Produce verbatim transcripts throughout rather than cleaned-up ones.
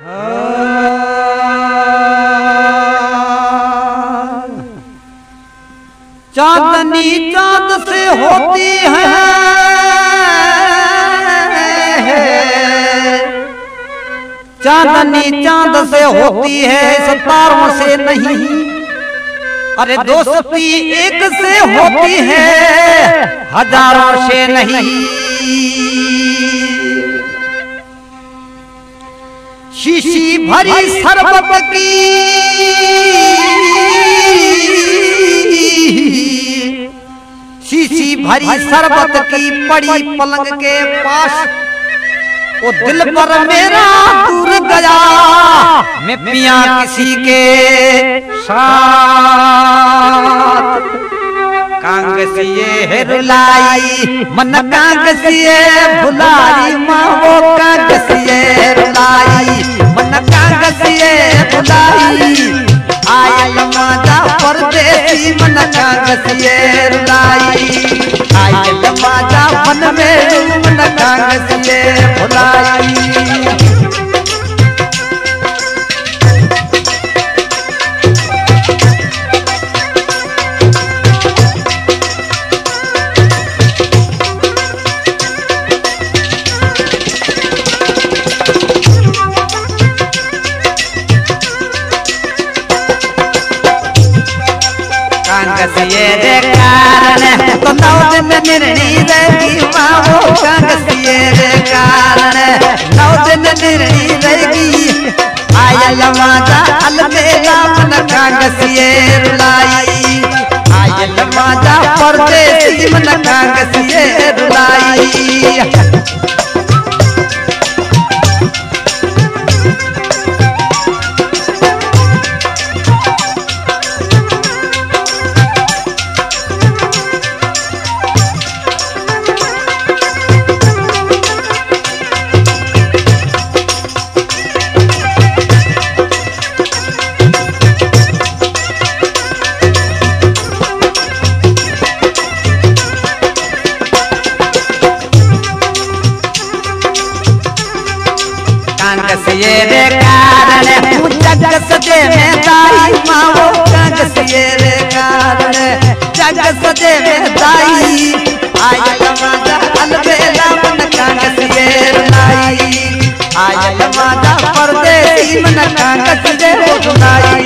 चांदनी चांद से होती है, चांदनी चांद से होती है, सितारों से नहीं। अरे दोस्ती एक से होती है, हजारों से नहीं। शीशी भरी शरबत की शीशी भरी शरबत की पड़ी पलंग के पास, वो दिल पर मेरा दूर गया, मैं पिया किसी के साथ। कांगसिए है रुलाई मन, कांगसिए भुलाई माँ, वो कांगसिए रुलाई मन, कांगसिए भुलाई। आयल माजा परदेसी मन, कांगसिए रुलाई। आयल माजा मन में मन, कांगसिए भुलाई। कांगसिए रे कारण तो नौ दिन निर्णी रहेगी माँ, वो कांगसिए रे कारण नौ दिन निर्णी रहेगी। आयल माजा अलबेला मन, कांगसिए रुलाई। आयल माजा परदेसी मन, कांगसिए रुलाई। कांगसिए रे कारण जग सजे में दाई माँ, वो कांगसिए रे कारण जग सजे में दाई। आयल माजा अलबेला मन, कांगसिए रुलाई। आयल माजा परदेसी मन, कांगसिए रुलाई।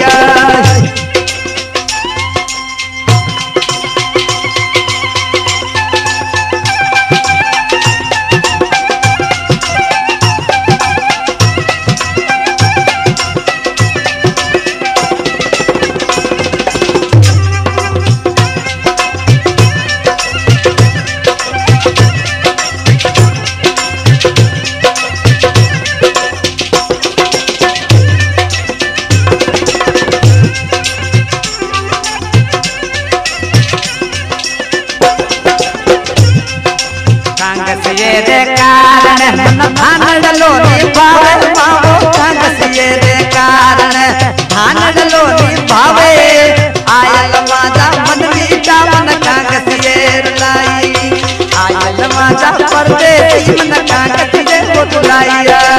कांगसिए रे कारण मन धान डलोनी भावे माँ, वो कांगसिए रे कारण धान डलोनी भावे। आयल माजा मन मीठा मन, कांगसिए रुलाई। आयल माजा परदेसी मन, कांगसिए रुलाई।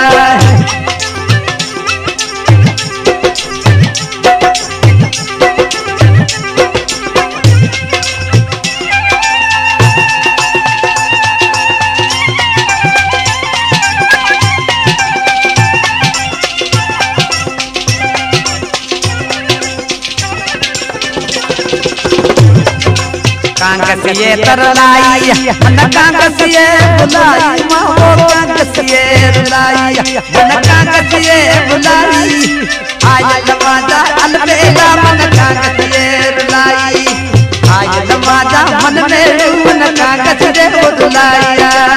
कांगसिए तरलाई मन, कांगसिए बुलाई माँ, वो कांगसिए रुलाई मन, कांगसिए बुलाई। आयल माजा अलबेला मन, कांगसिए रुलाई। आयल माजा मन में मन, कांगसिए रुलाई।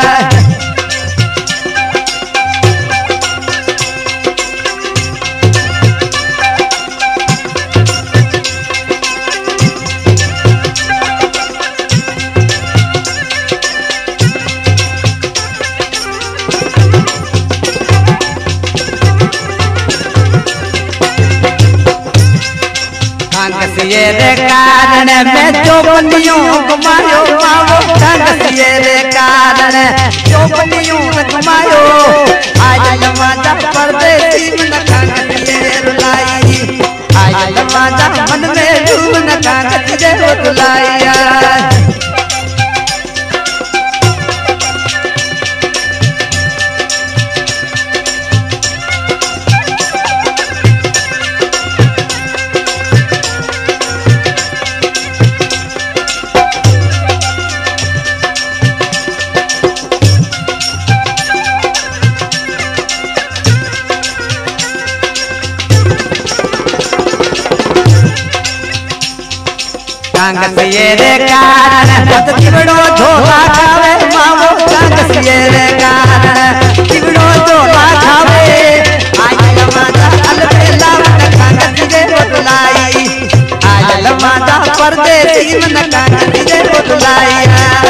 कांगसिए रे कारण मैं चौबनियों घुमायो माँ, वो कांगसिए रे कारण चौबनियों घुमायो। आयल माजा परदेसी मन, कांगसिए रे कारण चिवड़ो झोला खावे मावो कांगसिए रे कारण चिवड़ो झोला खावे आयल माता अलबेला मन कांगसिए बदलाई आयल माता परदेसी मन कांगसिए बदलाई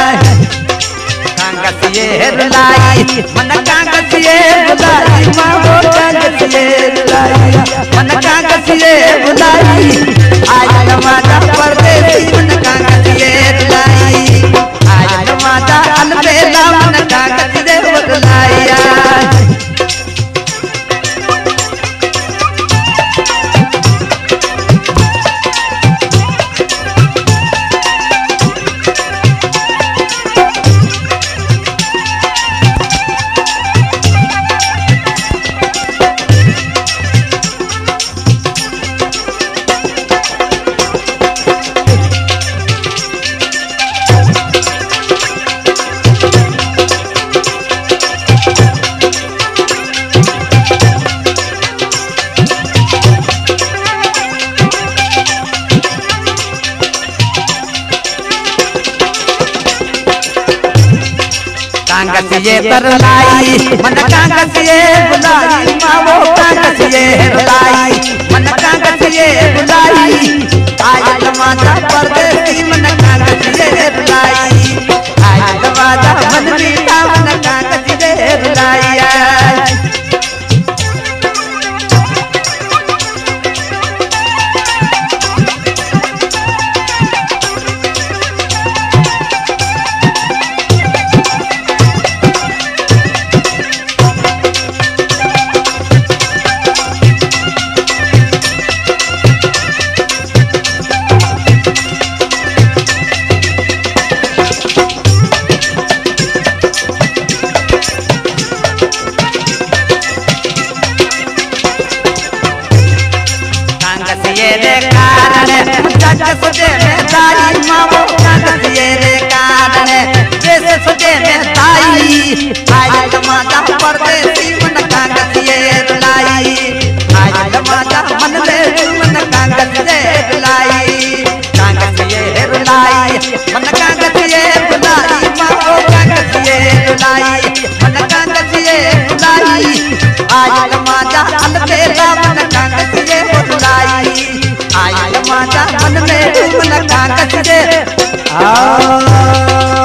कांगसिए रुलाई मन कांगसिए बुलाई मावो कांगसिए रुलाई मन कांगसिए बुलाई आयल माता परदेसी मन कांगसिए रुलाई आयल माता अलबेला मन कांगसिए बदलाई कांगसिए तरलाई मन कांगसिए बुलाई मावो कांगसिए रुलाई मन कांगसिए बुलाई आयल माता परदेसी मन कांगसिए रुलाई आयल माता मन मीठा मन कांगसिए रुलाई सजे में ताई मावो कांगसिए रे कारण जैसे सजे में ताई आयल माता परदेसी मन कांगसिए रुलाई आयल माता मन में मन कांगसिए रुलाई कांगसिए रुलाई मन कांगसिए रुलाई मावो कांगसिए रुलाई मन कांगसिए रुलाई आयल माता अलबेला मन कांगसिए रुलाई आयल माता मन में मन कांगसिए आ